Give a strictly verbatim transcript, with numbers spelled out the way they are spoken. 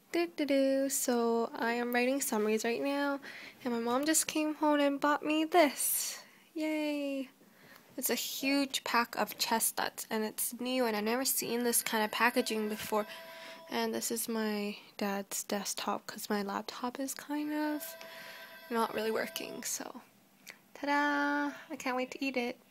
Do do do. So I am writing summaries right now, and my mom just came home and bought me this. Yay! It's a huge pack of chestnuts, and it's new, and I've never seen this kind of packaging before. And this is my dad's desktop because my laptop is kind of not really working. So, ta-da! I can't wait to eat it.